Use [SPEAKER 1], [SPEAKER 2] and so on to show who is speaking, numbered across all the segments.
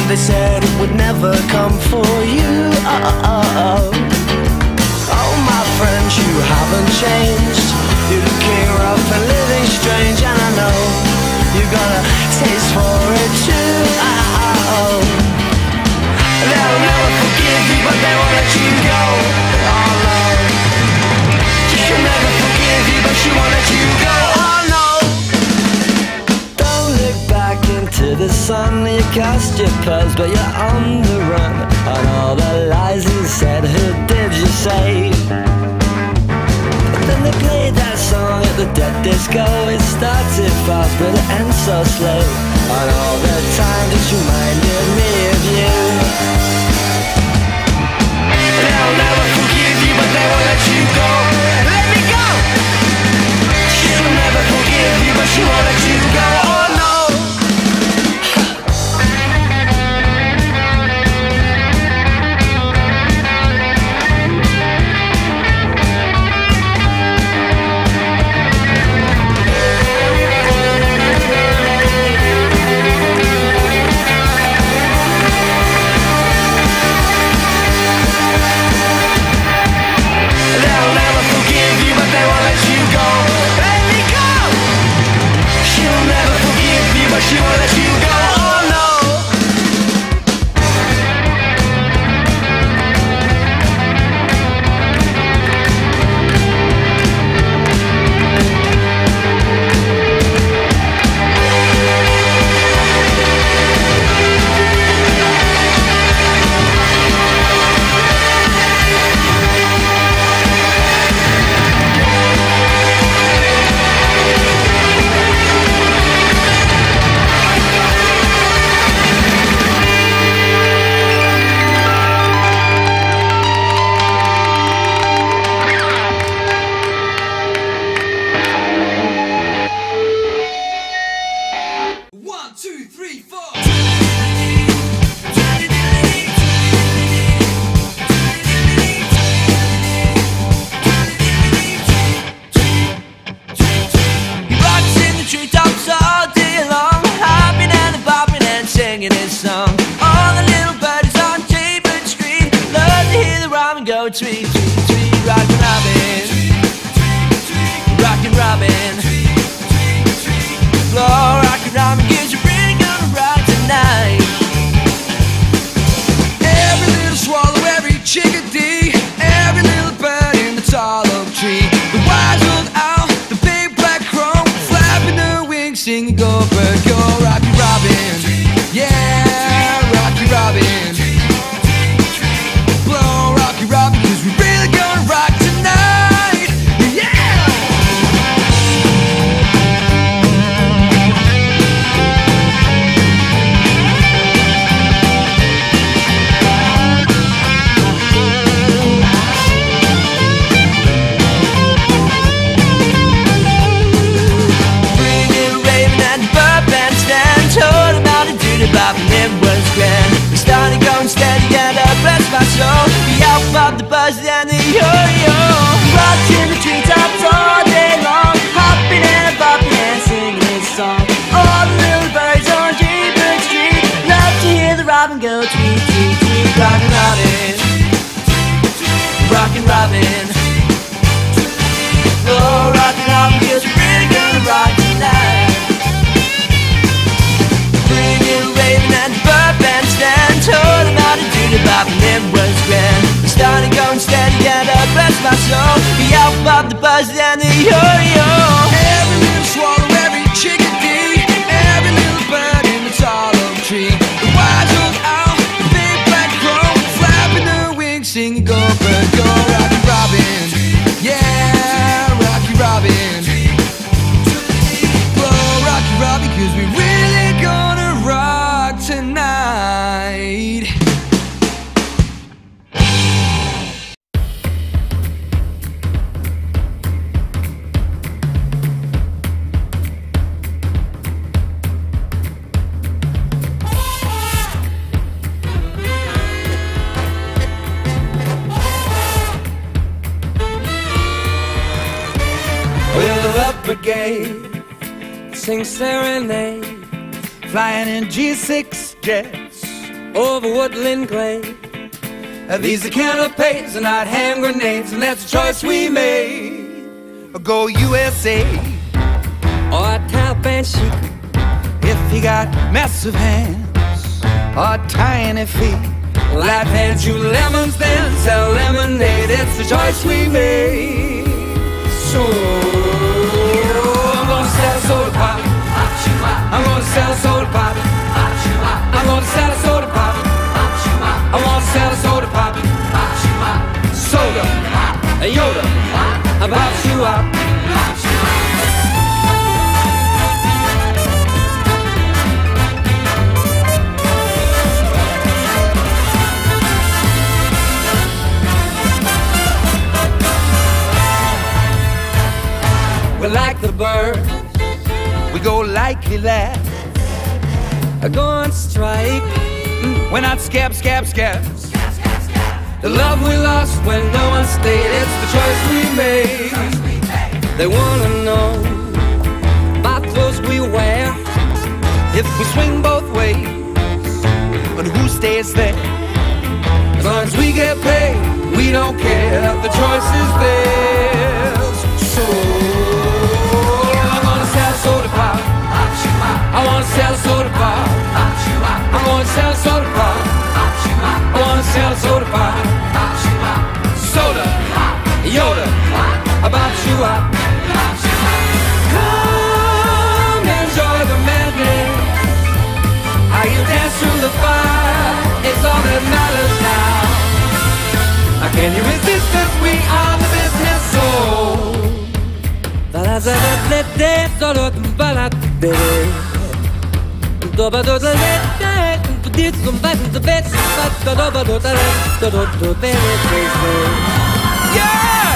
[SPEAKER 1] they said it would never come for you. Oh, my friends, you haven't changed. You're looking rough and living strange, and I know you got a taste for it too. They'll never forgive you, but they won't let you go. Oh no, she'll never forgive you, but she won't let you go. Oh no. Don't look back into the sun. You cast your pearls, but you're on the run. On all the lies you said, who did you say? Then they played that song at the dead disco. It started fast but it ends so slow. And all the time just reminded me of you. They'll never forgive you, but they won't let you go. Let me go. She'll never forgive you, but she won't let you go. Oh no. She won't let you go, oh no. Tweet, tweet, tweet, rockin' Robin, rockin' Robin, floor rockin' Robin, gives you really gonna rock tonight. Every little swallow, every chickadee, every little bird in the tall oak tree, the wise old owl, the big black crow, flapping their wings, singing go bird, go Rocky Robin, yeah, Rocky Robin. Robin, 'cause we really gonna rock tonight, yeah! Bring it a raven and the bird bandstand, told him how to do the bop and it was grand. We started going steady and bless my soul. Bob the buzz and the yo-yo, rocked in the treetops all day long, hopping and bopping and singing this song. All the little birds on Jaybird Street love to hear the robin go tweet, tweet, tweet. Rockin' Robin, rockin' Robin, oh, rockin' Robin, 'cause we're really gonna rock tonight. Bring it a raven and the bird bandstand, told him how to do the bop and it was grand. Started going steady and bless my soul. We out Bob the buzz and the yo-yo. Every little swallow, every chickadee, every little bird in the tall oak tree, the wise old owl, the big black crow, flapping their wings, singing go bird, go Rocky Robin, yeah, Rocky Robin, go Rocky Robin, 'cause we really gonna rock tonight. Brigade, sing serenade, flying in G6 jets
[SPEAKER 2] over woodland gray. These are canapes and not hand grenades, and that's a choice we made.
[SPEAKER 1] Go USA
[SPEAKER 2] Or a Taliban chic,
[SPEAKER 1] if he got massive hands or tiny feet.
[SPEAKER 2] life hands you lemons, then sell lemonade. It's the choice we made. So I'm gonna sell a soda pop. I'm gonna sell a soda pop. I'm gonna sell a soda pop. I wanna sell a soda pop. Soda, a Yoda, about you up. We like the birds,
[SPEAKER 1] We go likely laugh.
[SPEAKER 2] go on strike.
[SPEAKER 1] We're not scabs.
[SPEAKER 2] The love we lost when no one stayed, it's the choice we made. They wanna know about clothes we wear,
[SPEAKER 1] If we swing both ways, and who stays there?
[SPEAKER 2] as long as we get paid, we don't care, the choice is theirs. So I'm gonna sell a soda pop. I wanna sell a soda pop. I'm gonna sell a soda pop. I wanna sell a soda pop. Soda, Yoda, about you up. Come enjoy the madness. How you dance through the fire is all that matters now. Can you resist us? We are the business soul. Yeah!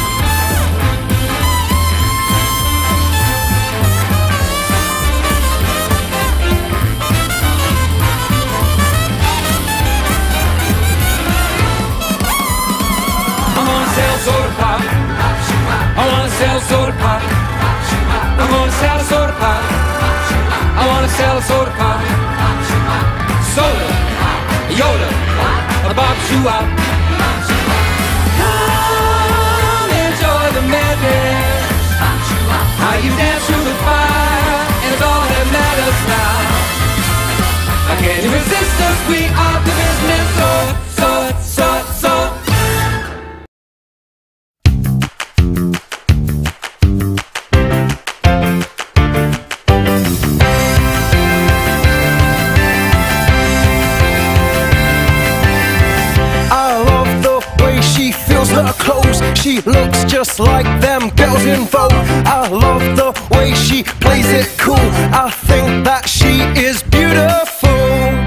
[SPEAKER 2] I'm gonna sell soda pop. I wanna sell soda pop. I'm gonna sell a soda pop. I wanna sell a soda pop. Soda, Yoda, about you up. Come enjoy the madness. How you dance through the fire, and it's all that matters now. Can you resist us? We are the business. So.
[SPEAKER 3] Her clothes, she looks just like them girls in Vogue. I love the way she plays it cool. I think that she is beautiful.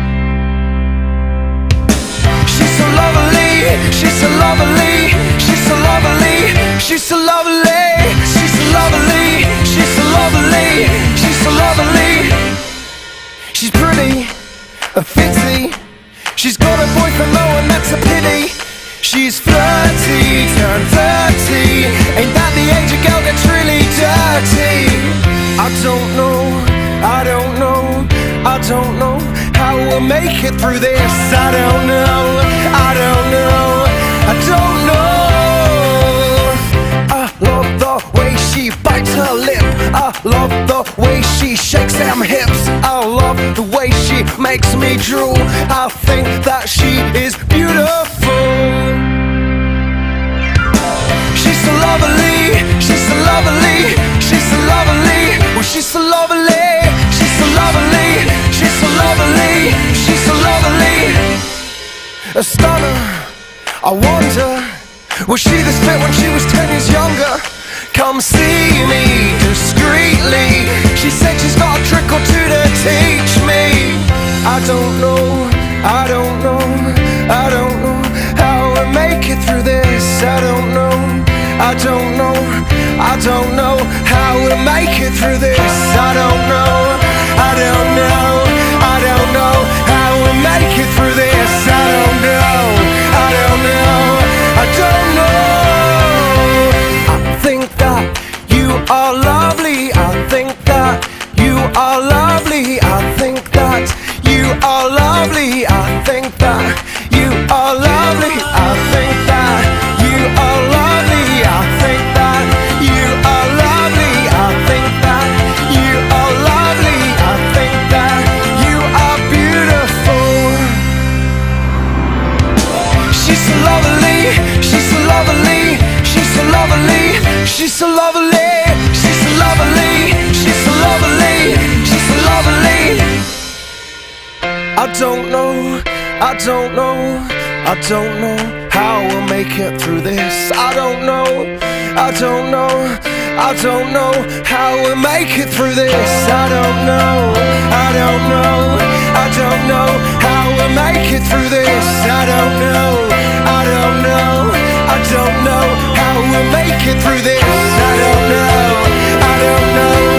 [SPEAKER 3] She's so lovely, she's so lovely, she's so lovely, she's so lovely, she's so lovely, she's so lovely, she's so lovely. She's pretty, fitzy. She's got a boyfriend though, and that's a pity. She's flirty, turned 30. Ain't that the age a girl gets really dirty? I don't know how we'll make it through this. I don't know. I love the way she bites her lip. I love the way she shakes them hips. I love the way she makes me drool. I think that she is beautiful. She's so lovely, she's so lovely, she's so lovely. Well, she's so lovely, she's so lovely, she's so lovely, she's so lovely. A stunner, I wonder, was she this fit when she was 10 years younger? Come see me discreetly. She said she's got a trick or two to teach me. I don't know how we'll make it through this. I don't know how we'll make it through this. I don't know how we'll make it through this. I don't know. I think that you are lovely. I think that you are lovely. I think that you are lovely. I think she's so lovely, she's so lovely, she's so lovely, she's so lovely. I don't know, I don't know, I don't know how we'll make it through this. I don't know, I don't know, I don't know how we'll make it through this. I don't know, I don't know, I don't know how we'll make it through this. I don't know, I don't know, I don't know how we'll make it through this. I don't know, I don't know.